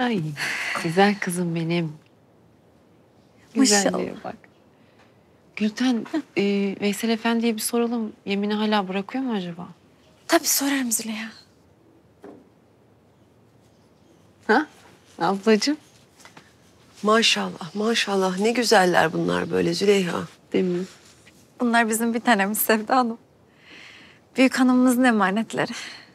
Ay güzel kızım benim. Güzelliğe bak. Gülten, Veysel Efendi'ye bir soralım. Yemini hala bırakıyor mu acaba? Tabii sorarım Züleyha. Ha? Ablacığım. Maşallah, maşallah. Ne güzeller bunlar böyle Züleyha. Değil mi? Bunlar bizim bir tanemiz Sevda Hanım. Büyük hanımımızın emanetleri.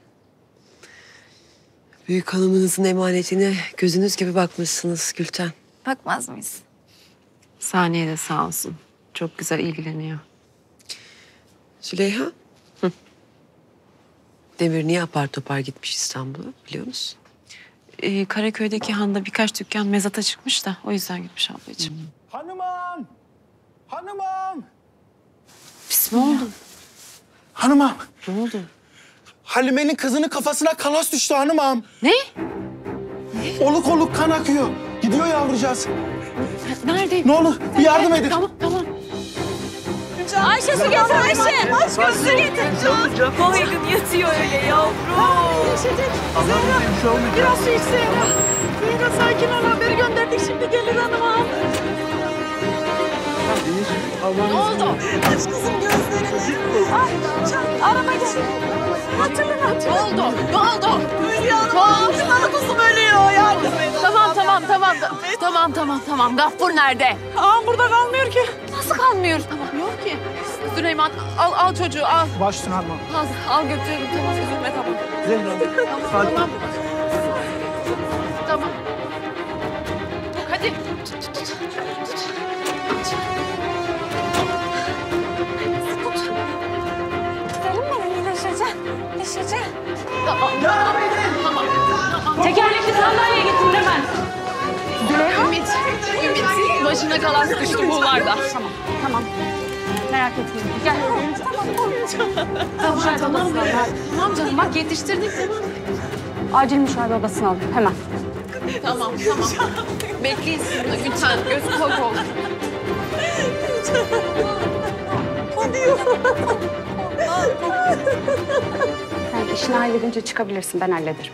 Büyük hanımınızın emanetine gözünüz gibi bakmışsınız Gülten. Bakmaz mıyız? Saniye de sağ olsun. Çok güzel ilgileniyor. Züleyha. Hı. Demir niye apar topar gitmiş İstanbul'a biliyor musun? Karaköy'deki handa birkaç dükkan mezata çıkmış da o yüzden gitmiş ablacığım. Hanımam! Hanımam! Ne oldu? Hanımam! Ne oldu? Halime'nin kızının kafasına kalas düştü hanımam. Ne? Oluk oluk kan akıyor. Gidiyor yavrucağız. Nerede? Ne olur bir yardım edin. Tamam, tamam. Ayşe su getir Ayşe. Aşkım su getir. Baygın yatıyor öyle yavrum. Biraz su içse ya. Zeyra sakin ol, haberi gönderdik, şimdi gelir hanıma. Ne oldu? Aç kızım gözlerini. Arama gel. Hatırlan. Ne oldu? Ne oldu? Hülya Hanım, kınalı kuzum ölüyor. Yardım edin. Tamam. Gaffur nerede? Ağam burada kalmıyor ki. Nasıl kalmıyor? Tamam, yok ki. Süleyman, al çocuğu, al. Baş üstüne hanımam. Al götürelim, tamam, üzülme, tamam. Zehra. Tamam. Tamam. Hadi. Gidelim mi? İyileşeceksin. Tamam. Tekerlekli sandalye getirin hemen. Ümit, başına kalan sıkıştı buğularda. Tamam. Merak etmeyin. Gel. Tamam canım, bak yetiştirdik, tamam. Acil müşahede odasına al. Hemen. Tamam. Bekleyin siz burada, lütfen. Göz kulak ol. Sen işini halledince çıkabilirsin. Ben hallederim.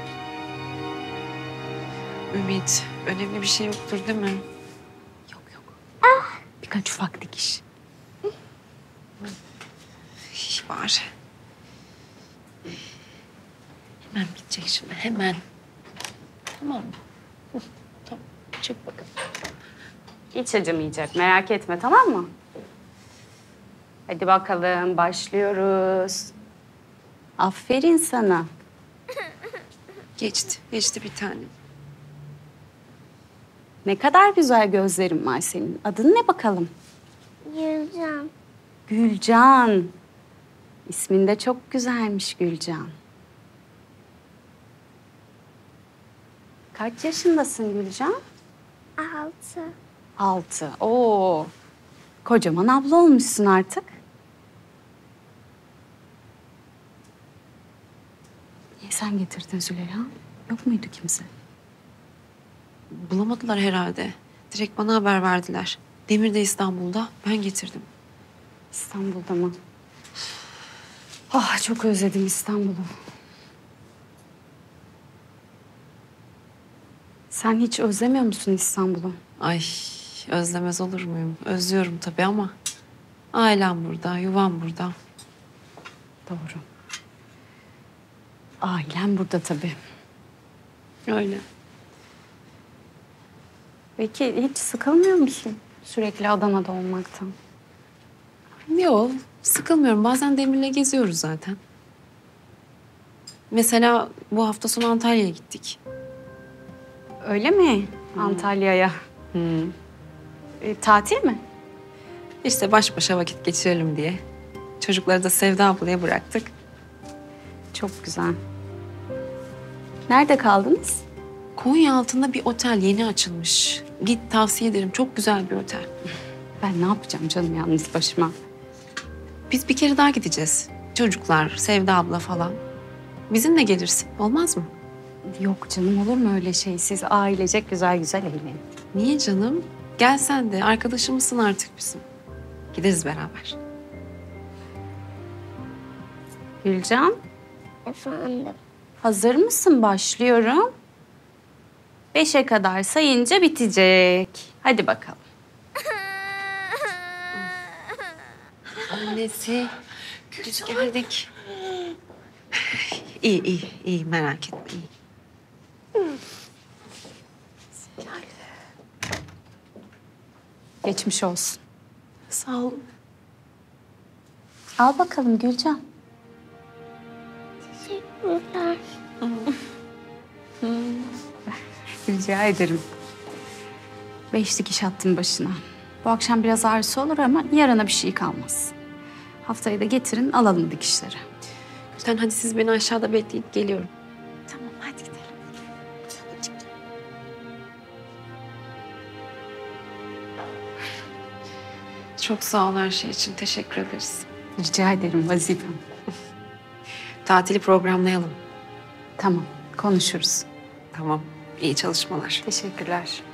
Ümit, önemli bir şey yoktur değil mi? Yok. Birkaç ufak dikiş. İyi var. Hemen bitecek şimdi, hemen. Tamam mı? Tamam, çık bakalım. Hiç acımayacak. Merak etme, tamam mı? Hadi bakalım, başlıyoruz. Aferin sana. Geçti bir tane. Ne kadar güzel gözlerin var senin. Adın ne bakalım? Gülcan. Gülcan. İsmin de çok güzelmiş Gülcan. Kaç yaşındasın Gülcan? 6. 6. Oo. Kocaman abla olmuşsun artık. Niye sen getirdin Züleyha? Yok muydu kimse? Bulamadılar herhalde. Direkt bana haber verdiler. Demir de İstanbul'da, ben getirdim. İstanbul'da mı? Ah, çok özledim İstanbul'u. Sen hiç özlemiyor musun İstanbul'u? Ay, özlemez olur muyum? Özlüyorum tabii ama ailem burada, yuvam burada. Doğru. Ailem burada tabii. Öyle. Peki hiç sıkılmıyor musun sürekli Adana'da olmaktan? Yok, sıkılmıyorum. Bazen Demir'le geziyoruz zaten. Mesela bu hafta sonu Antalya'ya gittik. Öyle mi? Antalya'ya. Tatil mi? İşte baş başa vakit geçirelim diye. Çocukları da Sevda ablaya bıraktık. Çok güzel. Nerede kaldınız? Konya altında bir otel yeni açılmış. Git, tavsiye ederim. Çok güzel bir otel. Ben ne yapacağım canım yalnız başıma? Biz bir kere daha gideceğiz. Çocuklar, Sevda abla falan. Bizimle gelirsin. Olmaz mı? Yok canım, olur mu öyle şey? Siz ailecek güzel güzel eğlenin. Niye canım? Gel sen de. Arkadaşımızsın artık bizim. Gideriz beraber. Gülcan, Efendim. hazır mısın? Başlıyorum. 5'e kadar sayınca bitecek. Hadi bakalım. Annesi. Biz geldik. İyi, iyi, iyi. Merak etme, iyi. Geçmiş olsun. Sağ olun. Al bakalım Gülcan. Teşekkürler. Rica ederim. 5 dikiş attım başına. Bu akşam biraz ağrısı olur ama yarına bir şey kalmaz. Haftaya da getirin alalım dikişleri. Gülten hadi siz beni aşağıda bekleyin. Geliyorum. Tamam hadi gidelim. Çok sağ ol her şey için. Teşekkür ederiz. Rica ederim vazifem. Tatili programlayalım. Tamam konuşuruz. Tamam. İyi çalışmalar. Teşekkürler.